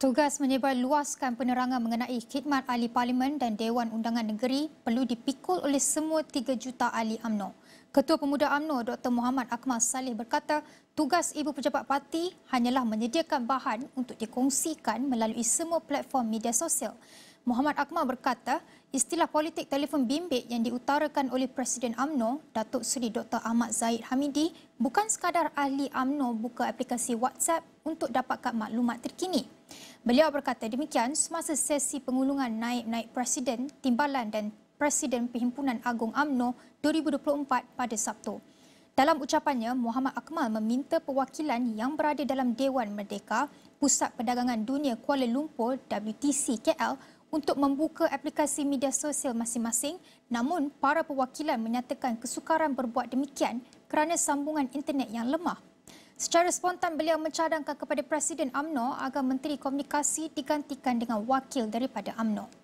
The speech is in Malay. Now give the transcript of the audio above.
Tugas menyebarluaskan penerangan mengenai khidmat ahli parlimen dan Dewan Undangan Negeri perlu dipikul oleh semua 3 juta ahli UMNO. Ketua Pemuda UMNO Dr. Muhammad Akmal Saleh berkata, tugas ibu pejabat parti hanyalah menyediakan bahan untuk dikongsikan melalui semua platform media sosial. Muhammad Akmal berkata, istilah politik telefon bimbit yang diutarakan oleh Presiden UMNO, Datuk Seri Dr. Ahmad Zahid Hamidi, bukan sekadar ahli UMNO buka aplikasi WhatsApp untuk dapatkan maklumat terkini. Beliau berkata demikian semasa sesi pengulungan naib-naib Presiden, Timbalan dan Presiden Perhimpunan Agung UMNO 2024 pada Sabtu. Dalam ucapannya, Muhammad Akmal meminta perwakilan yang berada dalam Dewan Merdeka, Pusat Perdagangan Dunia Kuala Lumpur WTC KL untuk membuka aplikasi media sosial masing-masing, namun para perwakilan menyatakan kesukaran berbuat demikian kerana sambungan internet yang lemah. Secara spontan beliau mencadangkan kepada Presiden UMNO agar Menteri Komunikasi digantikan dengan wakil daripada UMNO.